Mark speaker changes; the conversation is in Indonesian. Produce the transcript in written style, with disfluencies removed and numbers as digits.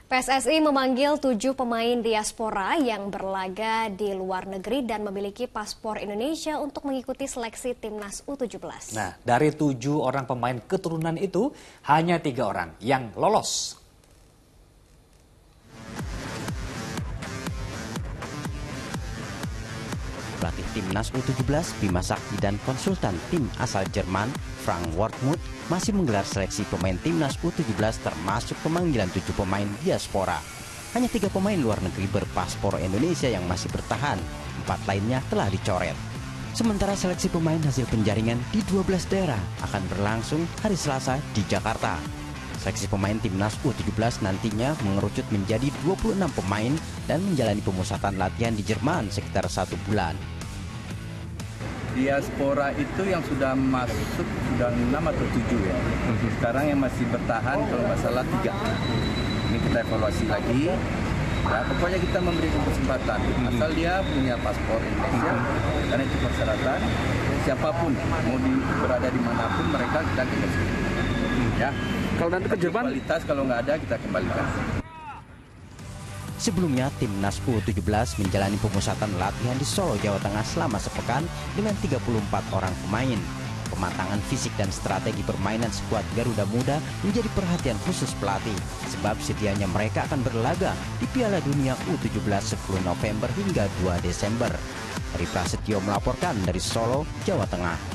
Speaker 1: PSSI memanggil 7 pemain diaspora yang berlaga di luar negeri dan memiliki paspor Indonesia untuk mengikuti seleksi timnas U17.
Speaker 2: Nah, dari 7 orang pemain keturunan itu, hanya 3 orang yang lolos.
Speaker 3: Pelatih timnas U17 Bima Sakti dan konsultan tim asal Jerman Frank Wortmuth masih menggelar seleksi pemain timnas U17 termasuk pemanggilan 7 pemain diaspora. Hanya 3 pemain luar negeri berpaspor Indonesia yang masih bertahan, 4 lainnya telah dicoret. Sementara seleksi pemain hasil penjaringan di 12 daerah akan berlangsung hari Selasa di Jakarta. Seleksi pemain timnas U17 nantinya mengerucut menjadi 26 pemain dan menjalani pemusatan latihan di Jerman sekitar 1 bulan.
Speaker 4: Diaspora itu yang sudah masuk sudah 6 atau 7 ya. Sekarang yang masih bertahan kalau nggak salah 3. Ini kita evaluasi lagi. Nah, pokoknya kita memberikan kesempatan. Asal dia punya paspor Indonesia, karena itu persyaratan. Siapapun mau berada di manapun mereka kita kasih. Ya.
Speaker 5: Kalau nanti ke Jerman,
Speaker 4: kualitas kalau nggak ada kita kembalikan.
Speaker 3: Sebelumnya, timnas U17 menjalani pemusatan latihan di Solo, Jawa Tengah selama sepekan dengan 34 orang pemain. Pematangan fisik dan strategi permainan skuad Garuda Muda menjadi perhatian khusus pelatih, sebab sedianya mereka akan berlaga di Piala Dunia U17 10 November hingga 2 Desember. Eri Prasetyo melaporkan dari Solo, Jawa Tengah.